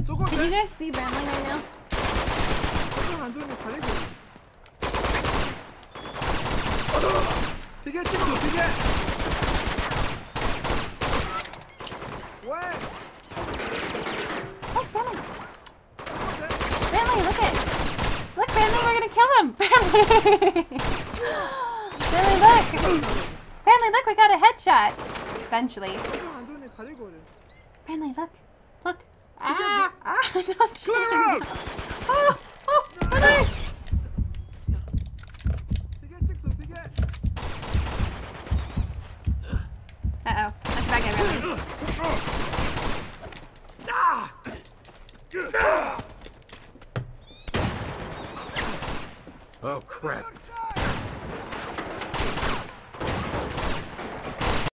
Can you guys see Branley right now? 비계 찍어, 비계. 왜? Oh, Branley! Branley, look it! Look, Branley, we're gonna kill him! Branley! Branley, look! Branley, look, we got a headshot! Eventually. Branley, look! Look! Ah! Ah! Don't shoot him! Oh! Oh! Branley! Uh-oh. That's a bad guy, Branley. Oh crap.